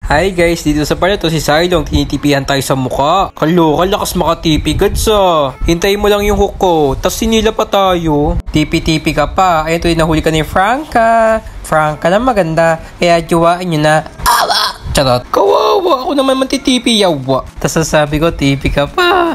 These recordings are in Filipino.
Hi guys, dito sa part na to si Silong, tinitipihan tayo sa mukha. Kaloka, lakas makatipi, gadsa. Hintayin mo lang yung hook ko, tas sinila pa tayo. Tipi-tipi ka pa, ayun to yung nahuli ka ni Franca. Franca lang maganda, kaya juwain nyo na. Awa! Charot. Kawawa, ako naman matitipi, yawa. Tas sasabi ko, tipi ka pa.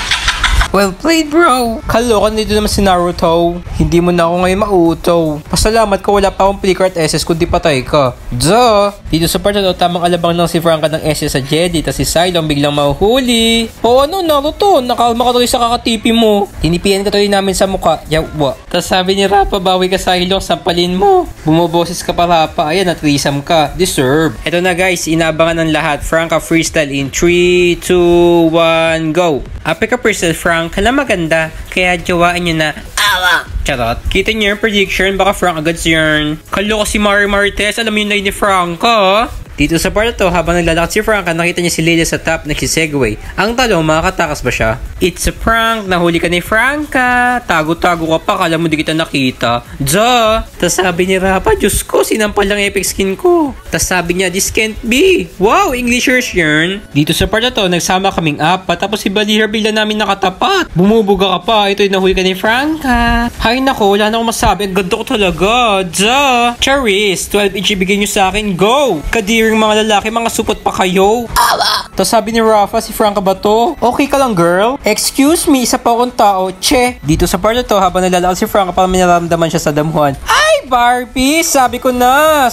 Well played, bro! Kaloka, nito naman si Naruto. Hindi mo na ako ngayon mauutaw. Pasalamat ko wala pa akong flicker at SS kundi patay ka. Duh! Dito sa part na to, tamang alabang lang si Franca ng SS sa Jelly, tas si Silong biglang mahuhuli. O ano, Naruto? Nakalma ka tuloy sa kakatipi mo. Tinipihan ka tuloy namin sa mukha. Yawa. Tas sabi ni Rapa, bawi ka Silong, sampalin mo. Bumoboses ka pa Rapa. Ayan, natrisam ka. Deserve. Eto na guys, inaabangan ng lahat. Franca freestyle in 3, 2, 1, go! Ape ka freestyle, Franca na maganda, kaya jawain nyo na. Awa! Charot. Kita niyo yung prediction, baka Frank agad yun. Kalo ko si Mari Martes, alam mo yung line ni Franca. Dito sa part na to, habang naglalakad si Franca, nakita niya si Leila sa top, nagsisegway. Ang tanong, makakatakas ba siya? It's a prank, nahuli ka ni Franca. Tago-tago ka pa, kala mo di kita nakita. Duh! Tas sabi ni Rapa, Diyos ko, sinampal lang epic skin ko. Tas sabi niya, this can't be. Wow, Englishers yun. Dito sa part na to, nagsama kaming apat, tapos si Balihar bigla namin nakatapat. Bumubuga ka pa, ito yung nahuli ka ni Franca. Hay nako, wala na akong masabi, ang ganda ko talaga. Duh! Charis, 12-inch ibigay niyo sa akin, go! Kadiri mga lalaki, mga supot pa kayo. Awa! Tapos sabi ni Rafa, si Franca ba to? Okay ka lang, girl? Excuse me, isa pa akong tao. Che! Dito sa part na to, habang nalalakad si Franca, parang may nararamdaman siya sa damuhan. Ay, Barbie! Sabi ko na,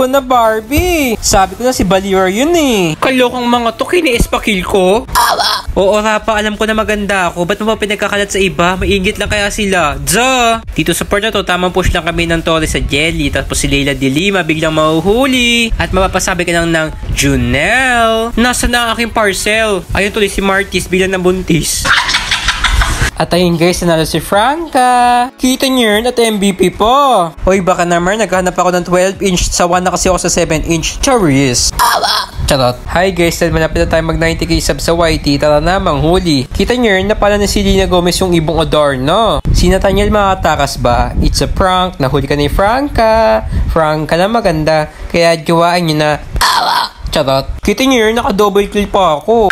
Barbie! Sabi ko na si Balihar yun eh. Kalokang mga to, kiniis pa kill ko. Awa! Oo, Rafa, alam ko na maganda ako. Ba't mo pa pinagkakalat sa iba? Maingit lang kaya sila. Duh! Dito sa part na to, tamang push lang kami ng Torres sa Jelly. Tapos si Leila de Lima biglang mahuhuli. At mapapasabi ka lang ng Junel. Nasa na ang aking parcel? Ayun tuloy si Martis biglang nabuntis. At ayun guys, nanalo si Franca. Kita niyo yun at MVP po. Hoy, baka naman naghahanap ako ng 12-inch. Sawa na kasi ako sa 7-inch. Charis. Awa! Charot. Hi guys, dahil malapit na tayo mag 90k sub sa YT, tara na manghuli. Kita niyo yun na pala ni Selena Gomez yung ibong Adorno. Si Nathaniel makatakas ba? It's a prank. Nahuli ka ni Franca. Franca na maganda, kaya gawain niyo na. Awa! Charot. Kita niyo yun, naka-double kill pa ako.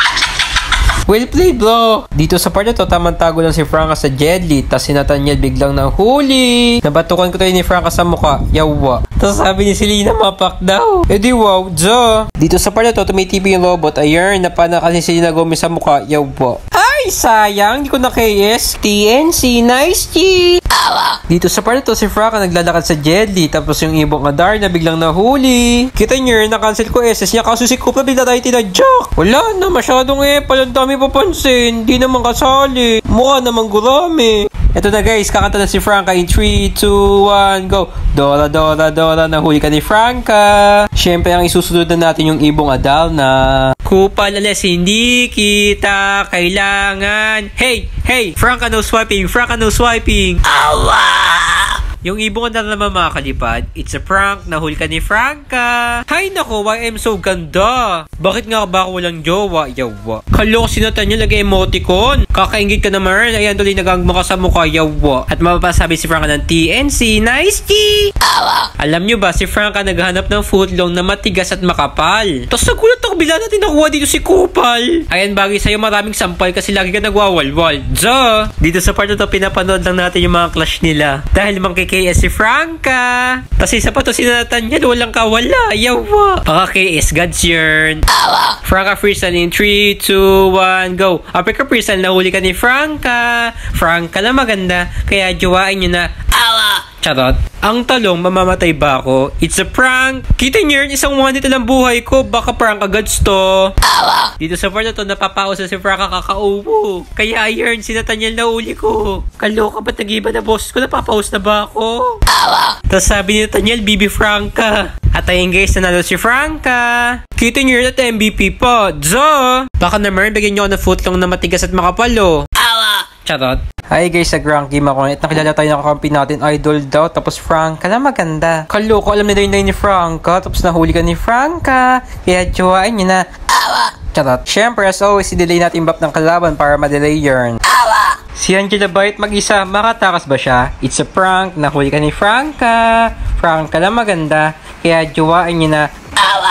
Well played, bro! Dito sa part na to, tamang tago lang si Franca sa Jelly, tas si Nathaniel biglang nahuli. Nabatukan ko tayo ni Franca sa mukha, yawa. Tas sabi ni Selena, mapak daw. E di wow, duh! Dito sa part na to, tumitipi yung robot, ayun, napanakan si Selena Gomez sa mukha, yawa. Ay, sayang, hindi ko na KS. TNC, nice G! Awa! Dito sa part na to, si Franca naglalakad sa Jelly, tapos yung ibong Adar na biglang nahuli. Kita nyo, na-cancel ko SS niya, kaso si Kupla bigla tayo tinadyak. Wala na, masyadong palang dami papansin, di naman kasali. Mukha naman gurami. Ito na guys, kakanta na si Franca in 3, 2, 1, go. Dora, Dora, Dora, nahuli ka ni Franca. Siyempre, ang isusunod na natin yung ibong Adal na Kupal, alas hindi kita kailangan. Hey, hey, Franca no swiping, Franca no swiping. Awa! Yung ibong na naman mga kalipad, it's a prank, nahuli ka ni Franca. Hay nako, why I'm so ganda? Bakit nga ba ako walang jowa? Yawa. Kalok sinatan nyo, lagay emoticon. Kakaingit ka naman, ayan tuloy nagangmo ka sa mukha, yawa. At mapapasabi si Franca ng TNC, nice G! Awa! Alam nyo ba, si Franca naghahanap ng footlong na matigas at makapal. Tapos nagulat ako, bila natin nakuha dito si Kupal. Ayan, bagay sa'yo maraming sampal kasi lagi ka nagwawalwal. Duh! Dito sa part na to, pinapanood lang natin yung mga clash nila. Dahil KS si Franca. Kasi isa pa to si Nathaniel, walang kawala. Yawa. Baka KS God's yarn. Awa. Franca freestyle in 3, 2, 1, go. Africa freestyle, nahuli ka ni Franca. Franca na maganda, kaya jowain nyo na. Awa. Charot. Ang talong, mamamatay ba ako? It's a prank. Kita niyo yun, isang one dito lang buhay ko. Baka prank agad to. Awa. Dito sa part na to, napapaos na si Franca kakaupo. Kaya yun, si Nathaniel na uli ko. Kaloka ba't nag-iba na boss ko? Napapaos na ba ako? Awa. Tapos sabi ni Nathaniel, Bibi Franca. At ayun guys, nanalo si Franca. Kita niyo yun at MVP po. Duh! Baka naman, bigyan niyo ako ng footlong na matigas at makapalo. Awa. Charot. Hi guys, nag-rank game ako. At nakilala tayo ng kakampi natin, Idol daw. Tapos Franca na maganda. Kaloko, alam nila yung line ni Franca. Tapos nahuli ka ni Franca. Kaya jowain nyo na. Awa! Charot. Siyempre, as always, i-delay natin buff ng kalaban para ma-delay yarn. Awa! Si Angela Bite mag-isa, makatakas ba siya? It's a prank, nahuli ka ni Franca. Franca na maganda. Kaya jowain nyo na. Awa!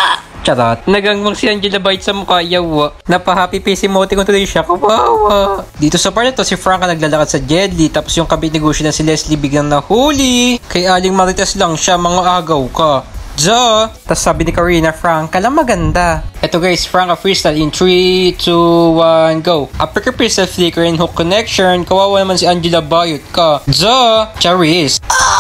Charot. Nagangbang si Angela Bite sa mukha, yawa. Napa-happy face emoji ko tuloy siya, kawawa. Dito sa part na to, si Franca naglalakad sa Jedli, tapos yung kabit negosyo na si Leslie biglang nahuli. Kay Aling Marites lang siya, mga agaw ka. Tapos sabi ni Karina, Franca lang maganda. Eto guys, Franca freestyle in 3, 2, 1, go. Uppercut freestyle flicker and hook connection. Kawawa naman si Angela Bayot ka. Charis.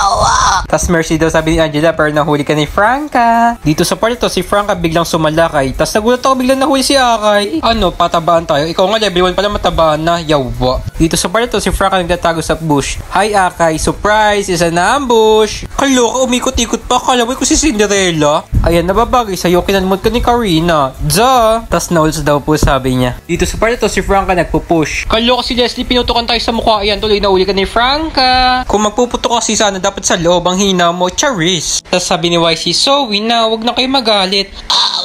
Tapos mercy daw sabi ni Angela, pero nahuli ka ni Franca. Dito sa part ito, si Franca biglang sumalakay. Tapos nagulat ako biglang nahuli si Akay. Ano, patabaan tayo? Ikaw nga level 1 pala matabaan na, yawa. Dito sa part ito, si Franca nagtatago sa bush. Hi Akay, surprise, is an ambush. Kaloka, umikot-ikot pa. Kalaway ko si Cinderella. Ayan, nababagay sa'yo, kinanmod ka ni Karina. Tas nauls daw po sabi niya. Dito sa part ito, si Franca nagpupush. Kaloka si Leslie, pinutukan tayo sa mukha. Ayan, tuloy nahuli ka ni Franca. Kung magpuputok kasi sana, dapat sa loob ang hina mo, Charis. Tas sabi ni YC, so na, wag na kayo magalit.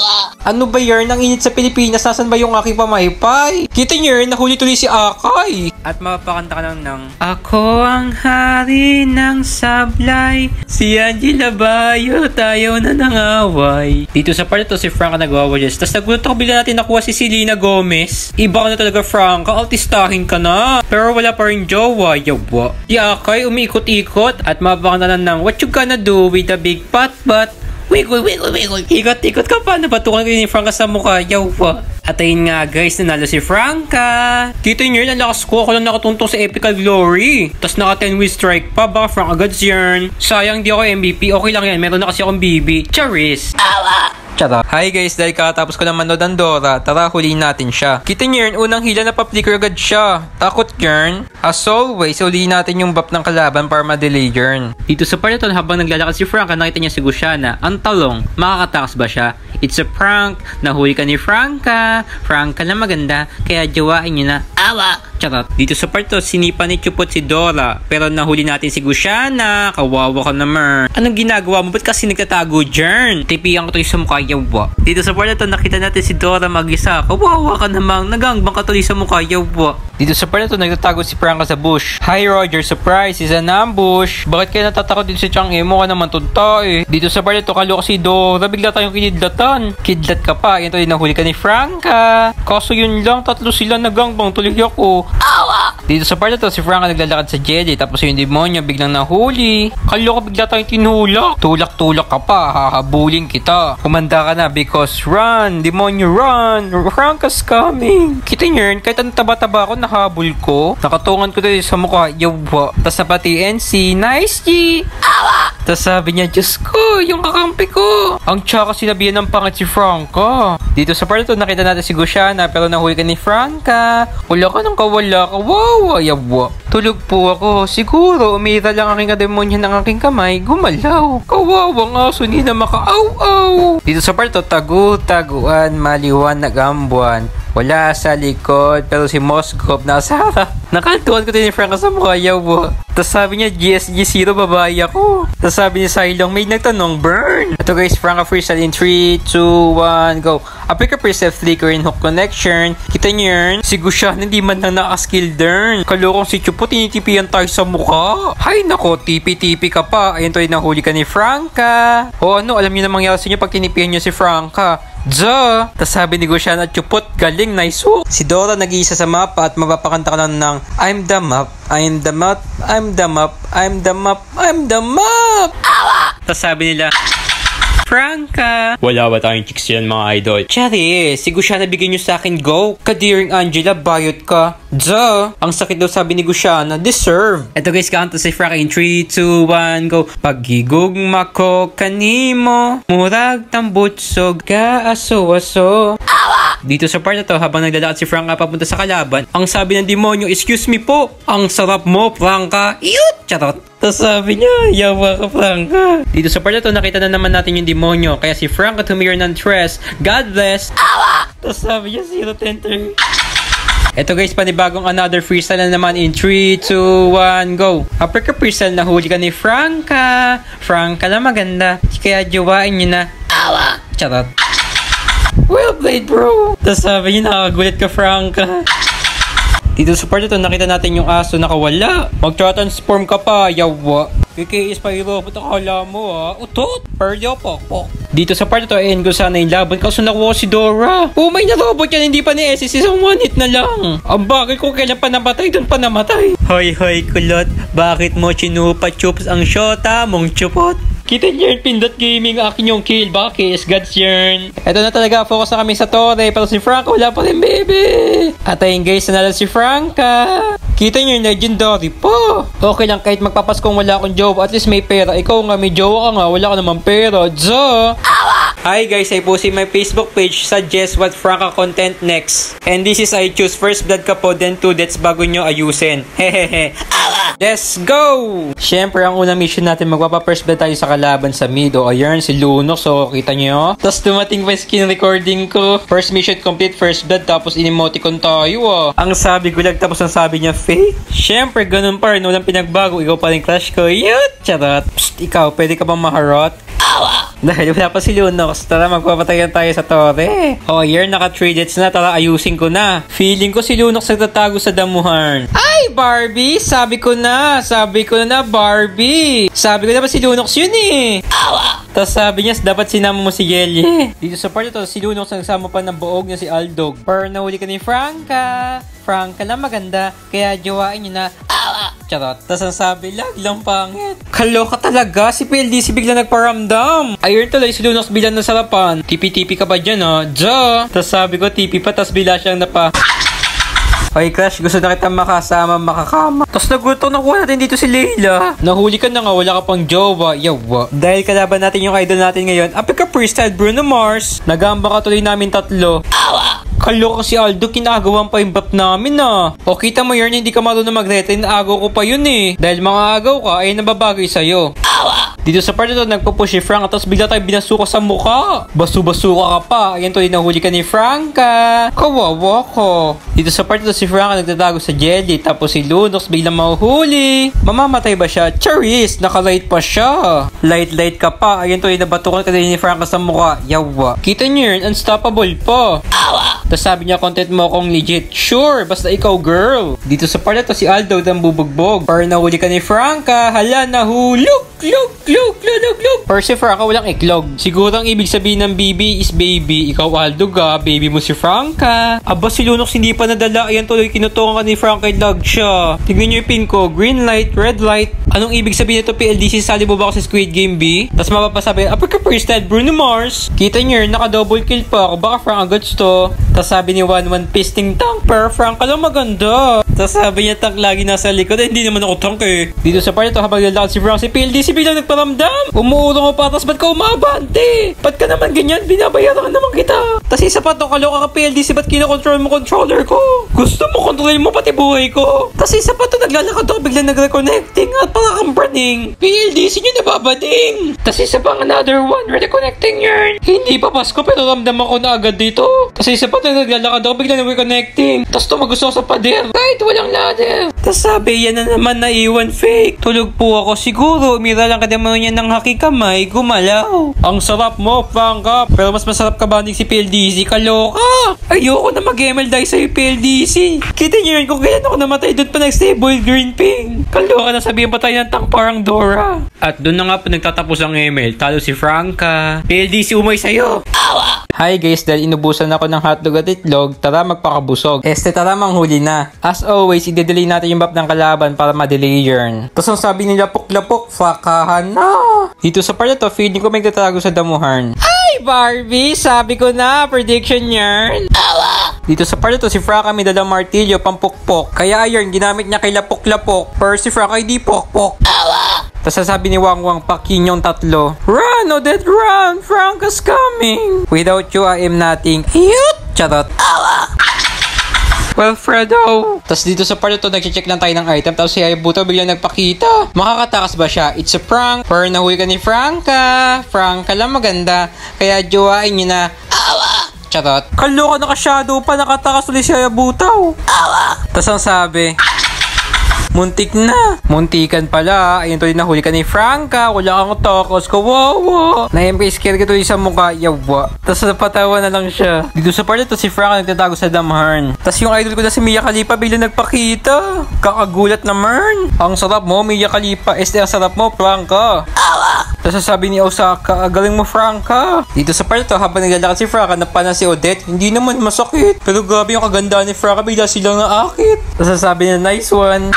Ano ba yarn? Ang init sa Pilipinas, nasan ba yung aking pamaypay? Kita niyo yarn, nahuli tuloy si Akay. At mapapakanta ka lang ng Ako ang hari ng sablay, si Angela Bayot, tayo na nangaway. Dito sa part ito, si Franca nagwawalis. Tapos nagulat ako bigla natin nakuha si Selena Gomez. Iba ka na talaga, Franca, altistahin ka na. Pero wala pa rin jowa, yawa. Si Akay umiikot-ikot at mapapakanta lang ng What you gonna do with a big fat butt? Wiggle, wiggle, wiggle. Ikot-ikot ka pa. Napatukan ko ni Franca sa mukha. Yawa. At ayun nga guys, nanalo si Franca. Kita nyo yun, ang lakas ko. Ako lang nakatuntong sa Epical Glory. Tapos naka 10 win strike pa. Baka Franca agad yarn. Sayang di ako MVP. Okay lang yan. Meron na kasi akong BB. Charis. Awa. Hi guys, dahil katapos ko na manood ng Dora, tara huliin natin siya. Kita niyo yun, unang hila na pa-flicker agad siya. Takot yarn. As always, huliin natin yung buff ng kalaban para ma-delay yarn. Dito sa part ito, habang naglalakad si Franca, nakita niya si Gusiana. Ang talong, makakatakas ba siya? It's a prank. Nahuli ka ni Franca. Franca na maganda, kaya jawain niyo na. Awa! Charot. Dito sa part to, sinipa ni Chupot si Dora. Pero nahuli natin si Gusiana. Kawawa ka naman. Anong ginagawa mo? Ba't kasi nagtatago dyan? Tipiyan ko to sa mukha, yawa. Dito sa part na to, nakita natin si Dora mag-isa. Kawawa ka namang. Nagangbang ka tuloy sa mukha, yawa. Dito sa part na to, nagtatago si Franca sa bush. Hi Roger, surprise, is an ambush. Bakit kaya natatakot dito si Chang Emo ka naman tunta eh. Dito sa part na to, kaloka si Dora. Bigla tayong kinidlatan. Kidlat ka pa. Ito din nahuli ka ni Franca. Kaso yun lang, tatlo sila nagangbang tuloy ako. Awa! Dito sa part na to, si Franca naglalakad sa jelly. Tapos yung demonyo biglang nahuli. Kaloka bigla tayong tinulak. Tulak-tulak ka pa. Hahabulin kita. Kumanda ka na because run. Demonyo run. Franca's coming. Kita nyo yun, kahit ang taba-taba ako, nahabol ko. Nakatungan ko tayo sa mukha. Yawa. Tapos napatiin si Nice G. Awa! Tapos sabi niya, Diyos ko, yung kakampi ko. Ang tsaka sinabihan ng pangit si Franca. Dito sa part na to, nakita natin si Gusiana pero nahuli ka ni Franca. Wala ka nang kawala. Kawawa, yawa. Tulog po ako. Siguro, umira lang aking kademonyo ng aking kamay. Gumalaw. Kawawang aso, hindi na makaaw-aw. Dito sa part to, tagu-taguan, maliwanag ang buwan. Wala sa likod, pero si Mosgrove nasa harap. Nakantuan ko din ni Franca sa mukha, yawa. Tapos sabi niya, GSG0, babae ako. Tapos sabi ni Silong, may nagtanong, burn. Ito guys, Franca freestyle in 3, 2, 1, go. Uppercut freestyle flicker in hook connection. Kita niyo yun? Si Gusiana hindi man lang naka-skill dern. Kalokong si Chupot, tinitipian tayo sa mukha. Hay nako, tipi-tipi ka pa. Ayun to, nahuli ka ni Franca. O ano, alam niyo na mangyari sa inyo pag tinipian niyo si Franca. Tapos sabi ni Gusiana at Chupot, galing, nice hook. Si Dora nag-iisa sa mapa at mapapakanta ka lang ng I'm the map, I'm the map, I'm the map, I'm the map, I'm the map. Awa! Tapos sabi nila, Franca. Wala ba tayong chicks yan mga idol? Cherry, si Gusiana bigyan nyo sa akin go. Kadiring Angela, bayot ka. Ang sakit daw sabi ni Gusiana, deserve. Eto guys, kaunta si Franca in 3, 2, 1, go. Pagigugma ko kanimo, murag tambutsog ka aso-aso. Dito sa part na to, habang naglalakad si Franca papunta sa kalaban, ang sabi ng demonyo, excuse me po, ang sarap mo, Franca. Iyot! Charot. Tapos sabi niya, yawa ka, Franca. Dito sa part na to, nakita na naman natin yung demonyo, kaya si Franca tumira ng tres. God bless. Awa! Tapos sabi niya, 0-10. Eto guys, panibagong another freestyle na naman in 3, 2, 1, go. Uppercut freestyle, nahuli ka ni Franca. Franca na maganda, kaya jawain niyo na. Awa! Charot. Well played, bro. Tapos sabi niya, nakakagulit ka, Franca. Dito sa part ito, nakita natin yung aso nakawala. Mag-transform ka pa, yawa. KKS pa yung robot, akala mo utot, peryo, pok. Dito sa part ito, end ko sana yung laban kaso nakuha si Dora. Oh, may na-robot yan, hindi pa ni SS, isang 1 hit na lang. Ang bagay ko, kailan pa namatay, doon pa namatay. Hoy, kulot, bakit mo chinupa-chups ang shota mong chupot? Kita niyo yung Pindot Gaming, akin yung kill. Bakit? God's yarn. Eto na talaga, focus na kami sa Torre. Pero si Franca wala pa rin, baby. At ayun guys, nanalo si Franca. Kita niyo yung legendary po. Okay lang, kahit magpapaskong wala akong jowa, at least may pera. Ikaw nga, may jowa ka nga, wala ka naman pera. Hi guys, I post in my Facebook page, suggest what Franca content next. And this is I choose first blood ka po, then 2 deaths bago nyo ayusin. Hehehe. Let's go! Siyempre, ang unang mission natin, magpapa-first blood tayo sa kalaban sa mid. O, ayun, si Lunox. So, kita nyo? Tapos dumating pa yung skin recording ko. First mission complete, first blood. Tapos in-emoticon tayo, Ang sabi gulag, tapos ang sabi niya, fake. Siyempre, ganun pa rin. Walang pinagbago. Ikaw pa rin crush ko. Yut! Charot. Psst, ikaw, pwede ka bang maharot? Dahil wala pa si Lunox, tara magpapatayan tayo sa Torre. Oh, year naka 3 deaths na, tara ayusin ko na. Feeling ko si Lunox nagtatago sa damuhan. Ay, Barbie! Sabi ko na Barbie! Sabi ko na ba si Lunox yun eh? Tapos sabi niya, dapat sinama mo si Jelly. Dito sa part ito, si Lunox nagsama pa ng buog niya si Aldog. Pero nahuli ka ni Franca. Franca na maganda, kaya jowain niyo na. Charot. Tapos ang sabi, lang pangit. Kaloka talaga, si PLDC bigla nagparamdam. Ayun tuloy, si Lunox bilang nasarapan. Tipi-tipi ka ba dyan, Tapos sabi ko, tipi pa, tapos bila siyang napa. Hoy Crush, gusto na kita makasama, makakama. Tapos nakuha natin dito si Layla. Nahuli ka na nga, wala ka pang jowa. Yawa. Dahil kalaban natin yung idol natin ngayon, Apika Freestyle Bruno Mars. Nagamba ka tuloy namin 3. Kaloka si Aldo, kinagawan pa yung bap namin O kita mo yun, hindi ka marunong mag-retain, agaw ko pa yun Dahil mga agaw ka, ay nababagay sa'yo. Dito sa part ito, nagpo-push si Frank, tapos bigla tayo binasuka sa mukha. Basu-basuka ka pa. Ayan tuloy, nahuli ka ni Franca. Kawawa ko. Dito sa part ito, si Franca nagtatago sa Jelly, tapos si Lunox biglang mahuhuli. Mamamatay ba siya? Charis, naka-light pa siya. Light ka pa. Ayan tuloy, nabatukan ka din ni Franca sa mukha. Yawa. Kita niyo yun, unstoppable pa. Tapos sabi niya, content mo akong legit. Sure, basta ikaw, girl. Dito sa part ito, si Aldo nang bubugbog. Para nahuli ka ni Franca. Hala, nahulog. Lug. Pero si Franca walang iklog. Siguro ang ibig sabihin ng BB is baby. Ikaw, Aldo, baby mo si Franca. Aba, si Lunox hindi pa nadala. Ayan tuloy, kinutungan ka ni Franca, lag siya. Tignan niyo yung pin ko. Green light, red light. Anong ibig sabihin nito, PLDC? Sali mo ba ako sa Squid Game B? Tapos mapapasabi, Apika Freestyle Bruno Mars. Kita niyo, naka-double kill pa ako. Baka Franca agad to. Tapos sabi ni 1-1 pisting tank. Pero Franca lang maganda. Tapos sabi niya, tank lagi nasa likod. Hindi naman ako tank Dito sa part ito, habang lalakad si Franca, si PLDC biglang nagparamdam. Umuulong pa, tapos ba't ka umabante? Ba't ka naman ganyan? Binabayaran naman kita. Tapos isa pa to, kaloka ka PLDC, ba't kinokontrol mo controller ko? Gusto mo kontrolin mo pati buhay ko. Tapos isa pa to, naglalakad ako, biglang nag-reconnecting at parang kang praning. PLDC nyo nababading. Tapos isa pa another one, reconnecting yarn. Hindi pa Pasko, pero ramdam ako na agad dito. Tapos isa pa to, naglalakad ako, biglang nag-reconnecting. Tapos tumagusto ako sa pader. Kahit walang ladder. Tapos sabi, yan na naman naiwan fake. Tulog po ako, siguro, umira lang kadamonya ng hakikamay, gumalaw. Ang sarap mo, Franca. Pero mas masarap ka ba si PLDC? Kaloka. Ayoko na mag-ML dahil sa'yo, PLDC. Kita niyo yun kung kailan ako namatay, doon pa nag-stable green ping. Kaloka na sabihin pa tayo ng tank parang Dora. At doon na nga po nagtatapos ang ML. Talo si Franca. PLDC, umay sa'yo. Hi guys, dahil inubusan ako ng hotdog at itlog, tara magpakabusog. Tara manghuli na. As always, i-delay natin yung map ng kalaban para ma-delay yarn. Tapos ang sabi nila, lapok-lapok, fakahan na. Dito sa part na to, feeling ko may tatago sa damuhan. Hi Barbie, sabi ko na, prediction yarn. Dito sa part na to, si Franca may dalang martilyo, pampukpok. Kaya yarn, ginamit niya kay lapok-lapok. Pero si Franca hindi pokpok. Tapos sasabi ni Wangwang, pakin yung 3. Run, Odette, run! Franca's coming! Without you, I am nothing. Yut! Charot. Well, Fredo. Tapos dito sa part ito, nag-check lang tayo ng item. Tapos si Hayabusa biglang nagpakita. Makakatakas ba siya? It's a prank. Pero nahuli ka ni Franca. Franca lang maganda. Kaya jowain nyo na. Charot. Kaloka, naka-shadow pa. Nakatakas ulit si Hayabusa. Tapos ang sabi, Muntik na. Muntikan pala. Ayun tuloy nahuli ka ni Franca. Wala kang takas. Kawawa. Na-scare ka tuloy sa mukha. Yawa. Tapos napatawa na lang siya. Dito sa part ito si Franca nagtatago sa damhan. Tapos yung idol ko na si Mia Khalifa bigla nagpakita. Kakagulat naman. Ang sarap mo Mia Khalifa. Ang sarap mo Franca. Tapos sasabi ni Osaka, galing mo Franca. Dito sa part ito habang naglalakad si Franca napana si Odette. Hindi naman masakit. Pero grabe yung kagandaan ni Franca. Bigla silang naakit. Tapos sasabi niya nice one.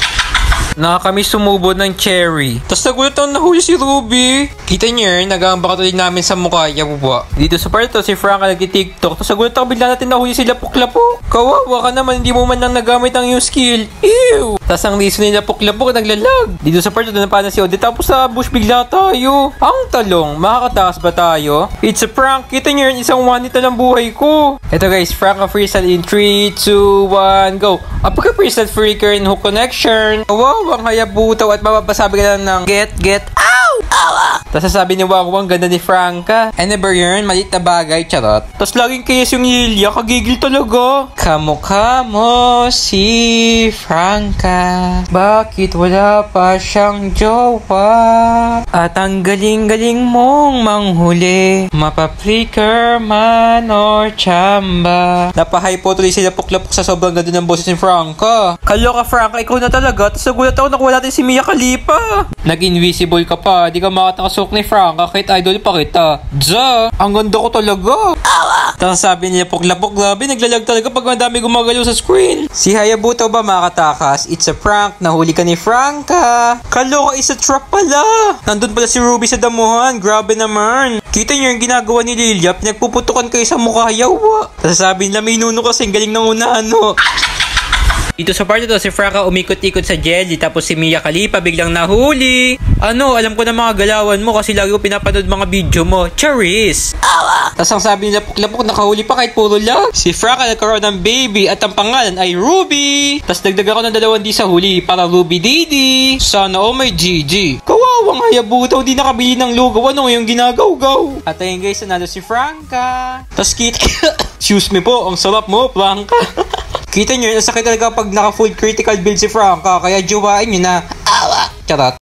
Kami sumubo ng cherry. Tapos nagulat ako nahuli si Ruby. Kita niyo yun, nag-aambak tuloy namin sa mukha. Yabuwa. Dito sa part ito, si Franca nag-tiktok. Tapos nagulat ako bigla natin nahuli si Lapok-Lapok. Kawawa ka naman, hindi mo man lang nagamit ang yung skill. Ew! Tapos ang reason ni Lapok-Lapok naglalag. Dito sa part ito, napana si Odette. Tapos sa bush bigla tayo. Ang talong, makakataas ba tayo? It's a prank. Kita niyo yun, isang wanita lang buhay ko. Ito guys, Franca freestyle in 3, 2, 1, go. Apaka freestyle freaker in hook connection. Wow! Ang hayabutaw at mapapasabi ka lang ng get, ow! Awa! Tapos sasabi ni Wangwang, ganda ni Franca. And never yun, malit na bagay, charot. Tapos laging kayas yung Lilia, kagigil talaga. Kamukha mo si Franca. Bakit wala pa siyang jowa? At ang galing-galing mong manghuli. Mapa-flicker man or chamba. Napahypo tuloy sila Lapok-Lapok sa sobrang ganda ng boses ni Franca. Kaloka Franca, ikaw na talaga. Tapos nagulat ako nakuha natin si Mia Khalifa. Nag-invisible ka pa. Di ka makatakasok ni Franca kahit idol pa kita. Ang ganda ko talaga. Tapos sabi niya Lapok-Lapok, grabe naglalag talaga pag madami gumagalaw sa screen. Si Hayabuto ba makatakas? It's a prank. Nahuli ka ni Franca. Kaloka, is a trap pala. Nandun pala si Ruby sa damuhan. Grabe naman. Kita niyo yung ginagawa ni Lilia. Pinagpuputukan kayo sa mukha. Yawa. Tapos sabi nila may nuno kasi galing ng unahan no. Dito sa part ito, si Franca umikot-ikot sa jelly tapos si Mia Khalifa biglang nahuli. Alam ko na mga galawan mo kasi lagi ko pinapanood mga video mo. Charis! Tapos ang sabi nila Lapok nakahuli pa kahit puro lag. Si Franca nagkaroon ng baby at ang pangalan ay Ruby. Tapos dagdag ako ng 2 D sa huli para Ruby Didi. Sana may GG. Kawawang Hayabutaw, di nakabili ng lugaw. Ano yung ginagaw-gaw? At ayun guys, nanalo si Franca. Tapos kita... Excuse me po, ang sarap mo, Franca. Kita nyo, nasakit talaga pag naka-full critical build si Franca. Kaya jowain nyo na. Awa! Charot.